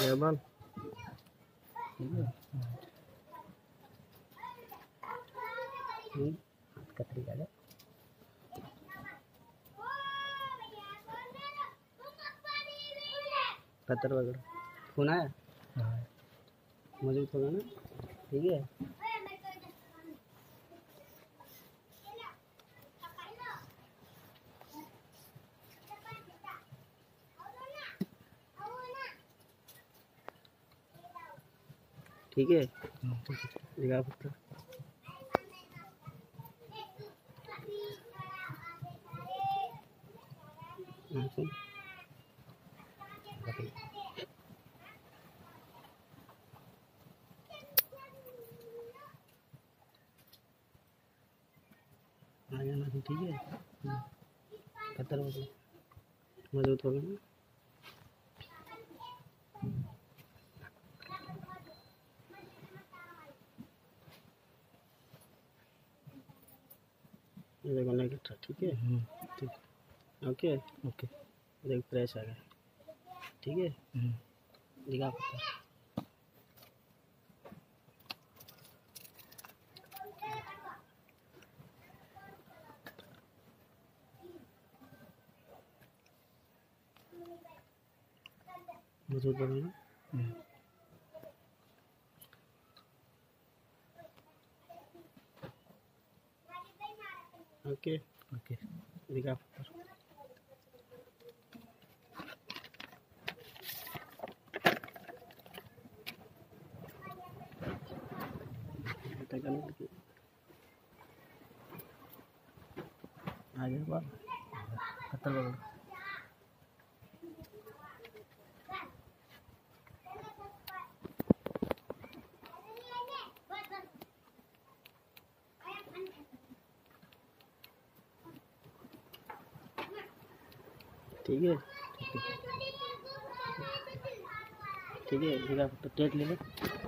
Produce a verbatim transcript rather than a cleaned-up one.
Table कतरी का ले पत्थर वगैरह फोन आया मौजूद होगा ना। ठीक है ठीक है दिखा पत्थर आ जाना ठीक है पत्थर वगैरह मौजूद होगा ना। ये देखो नेगेटिव ठीक है ठीक ओके ओके देख प्रेस आ गया ठीक है दिखा पत्थर मौजूद होगा ना। ओके ओके दिखा पत्थर आगे बात पत्थर वगैरह ठीक है ठीक है दिखा पत्थर टेक ले ले।